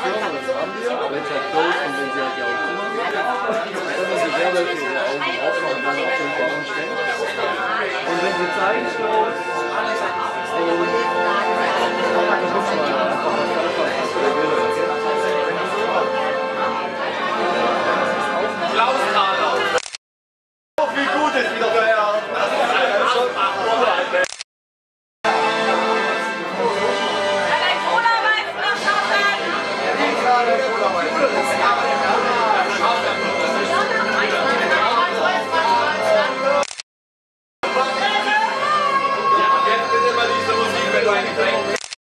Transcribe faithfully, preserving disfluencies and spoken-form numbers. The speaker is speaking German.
Firma, das haben wir, wenn es halt close und wenn sie halt die Augen zumachen. Dann können sie selber ihre Augen aufmachen und dann auf den Baum stellen. Und wenn sie zeigen, close, und dann hüpfen wir einfach das Körper. Klaus!